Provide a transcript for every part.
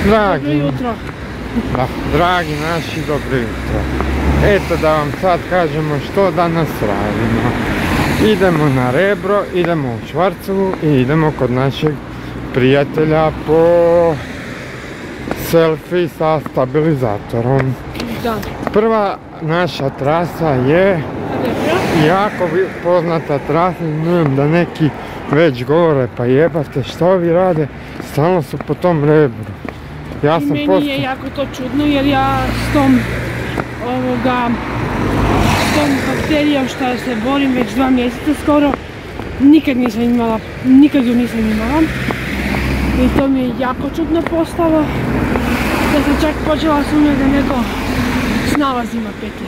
Dobro jutro. Da, dragi naši, dobro jutro. Eto da vam sad kažemo što danas radimo. Idemo na Rebro, idemo u Švarcovu i idemo kod našeg prijatelja po selfie sa stabilizatorom. Da. Prva naša trasa je jako poznata trasa, znam da neki već govore pa jebate što ovi rade, stalno su po tom Rebru. Meni je jako to čudno jer ja s tom bakterijom što se borim već 2 mjeseca skoro, nikad ju nisam imala. I to mi je jako čudno postalo, da sam čak počela sumnjati da neko snalazi ima petlje.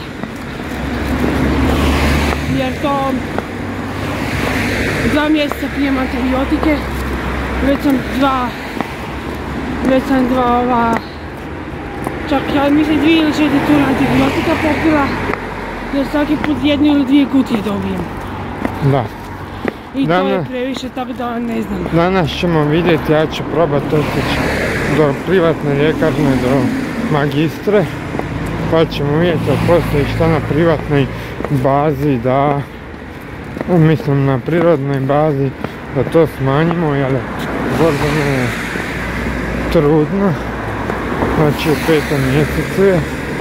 Jer to 2 mjeseca pijem antibiotike, već sam dva čak ja mislim 2 ili 4 ture antibiotika popila, jer svaki put 1 ili 2 kutije dobijem. Da. I to je previše, tako da ne znam. Danas ćemo vidjeti, ja ću probati otići do privatne ljekarne, do magistre, pa ćemo vidjeti da postoji šta na privatnoj bazi, da, mislim na prirodnoj bazi, da to smanjimo, jer Gordana je trudna, znači u 5. mjesecu je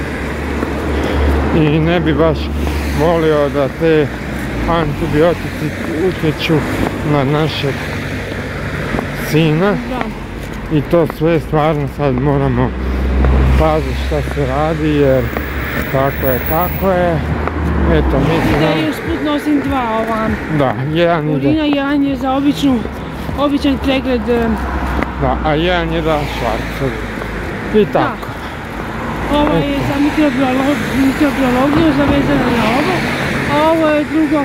i ne bi baš volio da te antibiotici utječu na našeg sina. I to sve stvarno sad moramo paziti šta se radi jer tako je. Eto, mislim da... I usput nosim 2 ova... Da, jedan ide... urina, jedan je za običan pregled... Da, a jedan je za Švarcov. I tako. Ovo je za mikrobiologiju, zavezano na ovo, a ovo je drugo.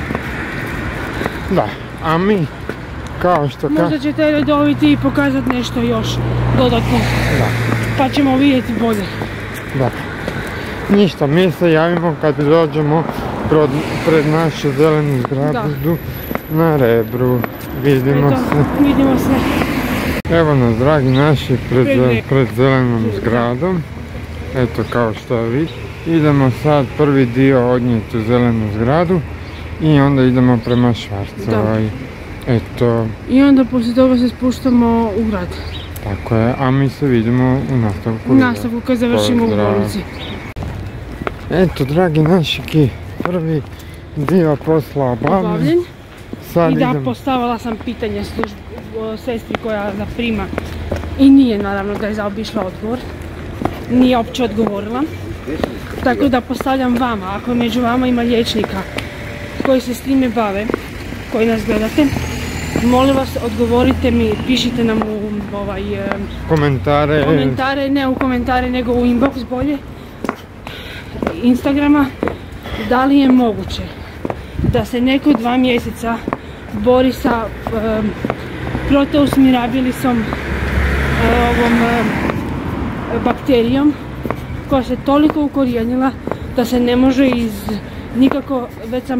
Da, a mi, kao što možda ćete redoviti i pokazati nešto još dodatno. Da. Pa ćemo vidjeti bolje. Da. Ništa, mi se javimo kad dođemo pred našu zelenu zgradu na Rebru. Vidimo se. Evo nas, dragi naši, pred zelenom zgradom. Eto, kao što vidite. Idemo sad prvi dio odnijeti u zelenu zgradu i onda idemo prema Švarcovoj. Eto. I onda poslije toga se spuštamo u grad. Tako je, a mi se vidimo u nastavku. U nastavku kad završimo u bolnici. Eto, dragi naši, prvi dio posla obavljen. I da, postavila sam pitanje sestri koja zaprima i nije naravno da je zaobišla odgovor. Nije uopće odgovorila. Tako da postavljam vama, ako među vama ima liječnika koji se s time bave, koji nas gledate, molim vas odgovorite mi, pišite nam u komentare, ne u komentare nego u inbox bolje Instagrama, da li je moguće da se neko 2 mjeseca bori sa Proteus mirabilisom, ovom bakterijom koja se toliko ukorijenila da se ne može nikako, već sam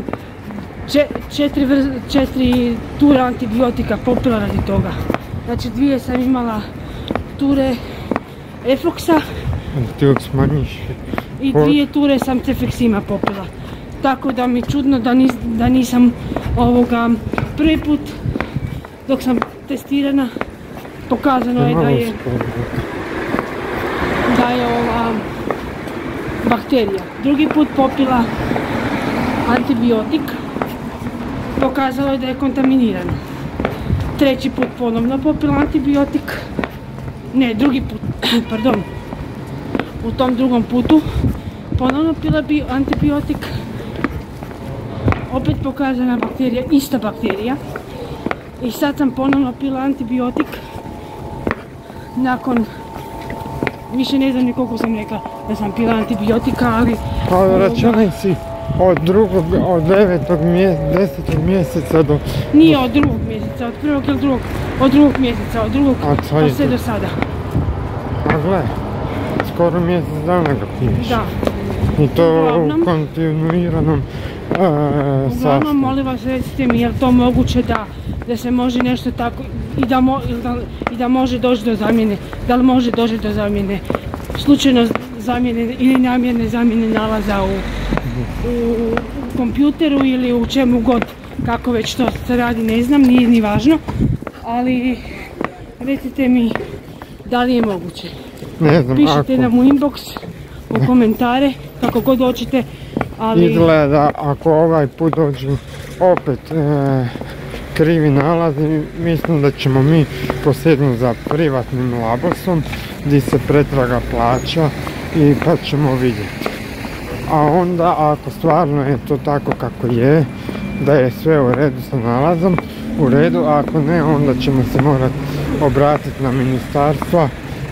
4 ture antibiotika popila radi toga. Znači 2 sam imala ture Efoksa i 2 ture sam Cefexima popila. Tako da mi je čudno da nisam prvi put dok sam testirana pokazano je da je ova bakterija. Drugi put popila antibiotik, pokazalo je da je kontaminirano. Treći put ponovno popila antibiotik, ne, drugi put, pardon, u tom drugom putu ponovno pila bi antibiotik, opet pokazana bakterija, ista bakterija. I sad sam ponovno pila antibiotik nakon, više ne znam ni koliko sam rekla da sam pila antibiotika, ali... Pa računaj si od 10. mjeseca do... Nije od 2. mjeseca, od 1. ili 2. Od 2. mjeseca, od 2. pa sve do sada. A gle, skoro mjesec dana ga piješ. Da. I to u kontinuiranom Uglavnom, molim vas, recite mi, je li to moguće da se može nešto tako i da može doći do zamjene, da li može doći do zamjene, slučajno zamjene ili namjerne zamjene nalaza u kompjuteru ili u čemu god, kako već to se radi, ne znam, nije ni važno, ali recite mi da li je moguće. Ne znam, pišite nam u inbox, u komentare, kako god hoćete, ali... Izgleda, ako ovaj put dođu opet krivi nalazi, mislim da ćemo mi posjednuti za privatnim labosom gdje se pretraga plaća i pa ćemo vidjeti. A onda, ako stvarno je to tako kako je, da je sve u redu sa nalazom, u redu, a ako ne, onda ćemo se morati obratiti na ministarstva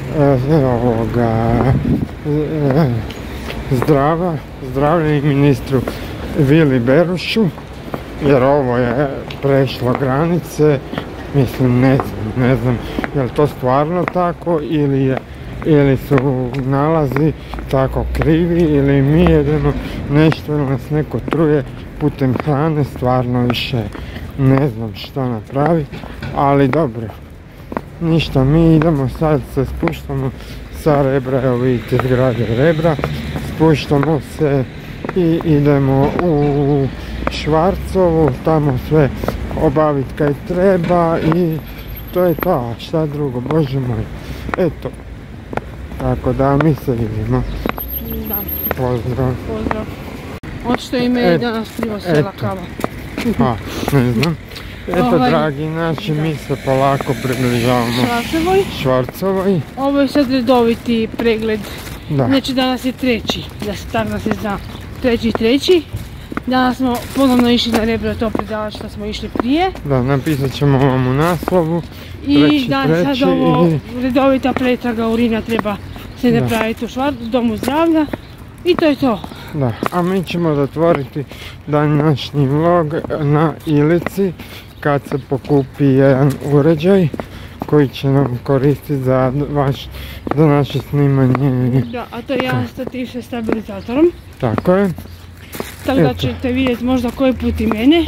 zdravlja i ministru Vili Berošu, jer ovo je prešlo granice. Mislim, ne znam je li to stvarno tako ili su nalazi tako krivi ili mi jedemo nešto ili nas neko truje putem hrane, stvarno više ne znam što napraviti, ali dobro, ništa, mi idemo sad, se spuštamo sa Rebra, evo vidite zgrade Rebra, spuštamo se i idemo u Švarcovu, tamo sve obaviti kaj treba i to je to, šta drugo, bože moj, eto, tako da mi se vidimo. Da. Pozdrav. Pozdrav. Očito ime je danas krivo sela kava. Ne znam. Eto, dragi naši, mi se polako približavamo Švarcovoj. Ovo je sad redoviti pregled. Da. Znači danas je treći, tako da se zna, treći. Danas smo ponovno išli na Rebro, to predavati što smo išli prije. Da, napisat ćemo vam u naslovu. I da, sad ovo redovita pretraga urina treba se napraviti u domu zdravlja. I to je to. Da, a mi ćemo zatvoriti današnji vlog na Ilici kad se pokupi jedan uređaj koji će nam koristiti za naše snimanje. Da, a to je jedan stativ sa stabilizatorom. Tako je. Tako da ćete vidjeti možda koji put i mene,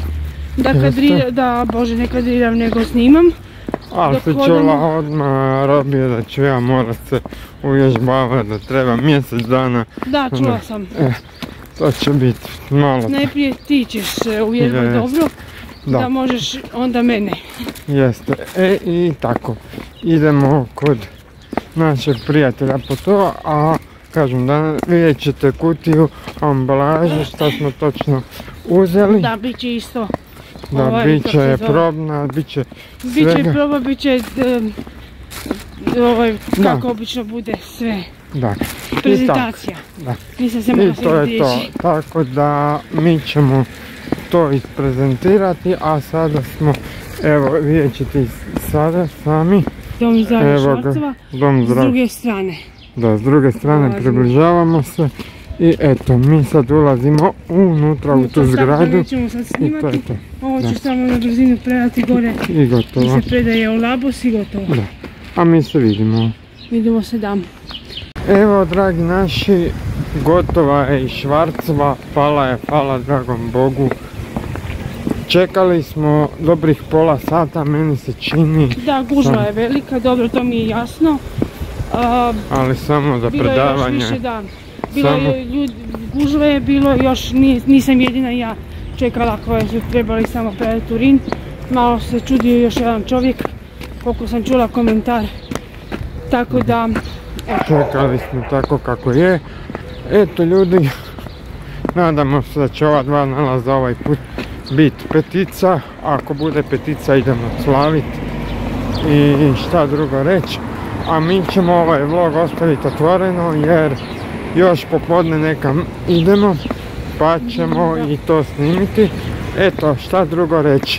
ne kadriram nego snimam. Ali se čula odmah Robije da ću ja morat se uvježbavati, da treba mjesec dana. Da, čula sam. To će biti malo. Najprije ti ćeš se uvježbati dobro, da možeš onda mene. Jeste, i tako, idemo kod našeg prijatelja po to, a kažem da vidjet ćete kutiju ambalaže šta smo točno uzeli. Da, bit će isto. Da, bit će probna, bit će svega. Bit će proba, bit će kako obično bude sve. Da. Prezentacija. I to je to, tako da mi ćemo to isprezentirati, a sada smo, evo vidjet ćete sada sami. Dom zdravlja Švarcova, s druge strane. Da, s druge strane približavamo se i eto, mi sad ulazimo unutra u tu zgradu i to je to. Ovo ću samo na brzinu predati gore i gotovo. I se predaje u labos i gotovo. Da, a mi se vidimo. Vidimo se dan. Evo, dragi naši, gotova je i Švarcova, hvala dragom Bogu. Čekali smo dobrih pola sata, meni se čini. Da, gužva je velika, dobro, to mi je jasno. Ali samo za predavanje. Bilo je još više dan. Gužva je bilo još, nisam jedina ja čekala koje su trebali samo predati urin. Malo se čudio još jedan čovjek, koliko sam čula komentar. Tako da... Čekali smo tako kako je. Eto ljudi, nadamo se da će ova dva nalaza ovaj put biti petica. Ako bude petica idemo slaviti i šta drugo reći. A mi ćemo ovaj vlog ostaviti otvoreno jer još popodne nekam idemo pa ćemo i to snimiti. Eto, šta drugo reći.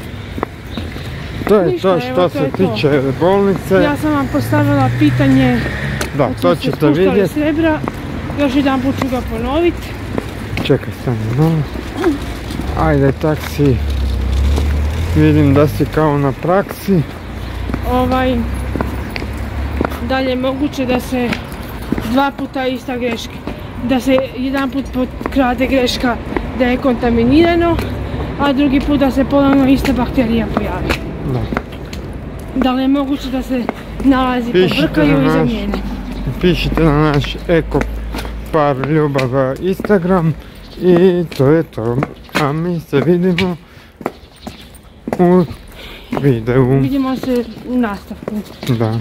To je to što se tiče bolnice. Ja sam vam postavila pitanje. Da, to ćete vidjeti. Još jedan put ću ga ponoviti. Čekaj, stani malo. Ajde, taksi. Vidim da si kao na praksi. Da li je moguće da se dva puta ista greška, da se jedan put potkrade greška da je kontaminirano, a drugi put da se ponovno ista bakterija pojavi. Da. Da li je moguće da se nalazi pobrkaju i zamijene? Pišite na naš Eko par ljubav Instagram i to je to. A mi se vidimo u videu. Vidimo se u nastavku. Da.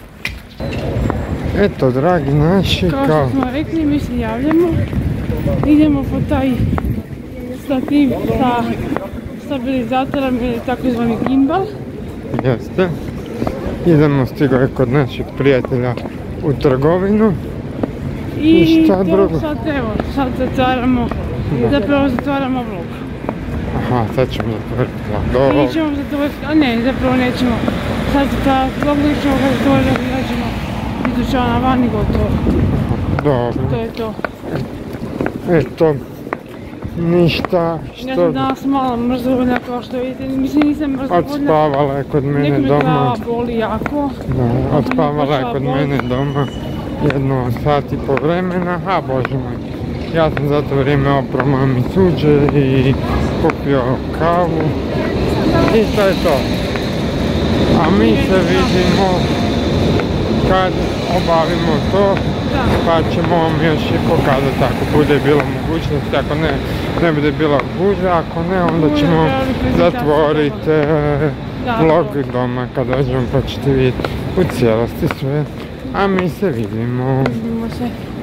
Eto, dragi naši, Kao što smo rekli, mi se javljamo. Idemo po taj stativ sa stabilizatorom ili takozvani gimbal. Jeste. Idemo, stigao je kod naših prijatelja u trgovinu. I šta drugo? Sad evo, sad zatvaramo, zapravo zatvaramo vlog. Aha, sad ćemo zatvoriti vlog. Mi ćemo zatvoriti, a ne, zapravo nećemo. Sad zatvarati vlog, nećemo ga zatvoriti, izađemo iz dućana van i gotovo. Dobro. To je to. Eto, ništa Ja sam danas malo mrzovoljna kao što vidite, mislim nisam mrzovoljna. Odspavala je kod mene doma. Nek me glava doma. boli jako. Da, odspavala je kod mene doma jedno sat i po vremena, a bože moj. Ja sam za to vrijeme oprao mami suđe i popio kavu i to je to. A mi se vidimo kad obavimo to, pa ćemo vam još i pokazati ako bude bilo mogućnosti, ako ne bude bila gužva, ako ne onda ćemo zatvoriti vlog doma kad dođemo pa ćete vidjeti u cijelosti sve, a mi se vidimo. Vidimo se.